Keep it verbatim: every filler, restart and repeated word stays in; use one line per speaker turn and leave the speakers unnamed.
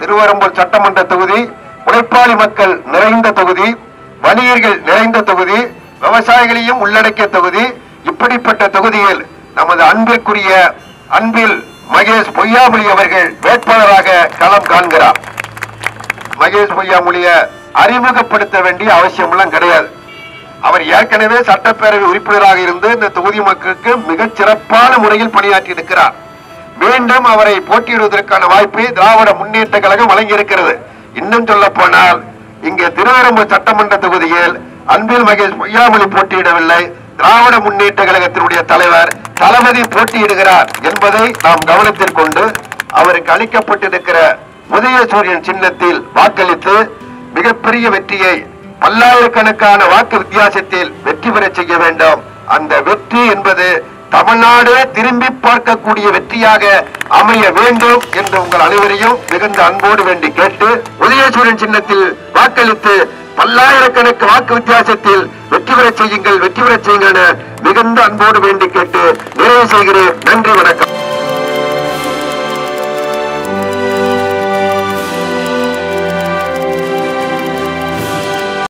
திருவெரும்பூர் சட்டமன்ற தொகுதி உழைப்பாளி மக்கள் நிறைந்த தொகுதி, வணிகர்கள் நிறைந்த தொகுதி, விவசாயிகளையும் உள்ளடக்கிய தொகுதி. இப்படிப்பட்ட தொகுதியில் நமது அன்பிற்குரிய அன்பில் மகேஷ் பொய்யாமொழி அவர்கள் வேட்பாளராக களம் காண்கிறார். மகேஷ் பொய்யாமொழியை அறிமுகப்படுத்த வேண்டிய அவசியம் எல்லாம் கிடையாது. அவர் ஏற்கனவே சட்டப்பேரவை உறுப்பினராக இருந்து இந்த தொகுதி மக்களுக்கு மிகச் சிறப்பான முறையில் பணியாற்றி இருக்கிறார். மீண்டும் அவரை போட்டியிடுவதற்கான வாய்ப்பை திராவிட முன்னேற்ற கழகம் வழங்கியிருக்கிறது. இன்னும் சொல்ல போனால் இங்கே திருவெரும்பூர் சட்டமன்ற தொகுதியில் அன்பில் மகேஷ் பொய்யாமொழி போட்டியிடவில்லை, திராவிட முன்னேற்ற கழகத்தினுடைய தலைவர் தளபதி போட்டியிடுகிறார் என்பதை நாம் கவனத்தில் கொண்டு அவருக்கு அளிக்கப்பட்டிருக்கிற உதயசூரியன் சின்னத்தில் வாக்களித்து மிகப்பெரிய வெற்றியை பல்லாயிரக்கணக்கான வாக்கு வித்தியாசத்தில் வெற்றி பெற செய்ய வேண்டும். அந்த வெற்றி என்பது தமிழ்நாடு திரும்பி பார்க்கக்கூடிய வெற்றியாக அமைய வேண்டும் என்று உங்கள் அனைவரையும் மிகுந்த அன்போடு வேண்டி கேட்டு உதயசூரியன் சின்னத்தில் வாக்களித்து பல்லாயிரக்கணக்கு வாக்கு வித்தியாசத்தில் வெற்றி பெற செய்யுங்கள், வெற்றி பெற செய்யுங்கள் என மிகுந்த அன்போடு வேண்டி கேட்டு நிறைவு செய்கிறேன். நன்றி, வணக்கம்.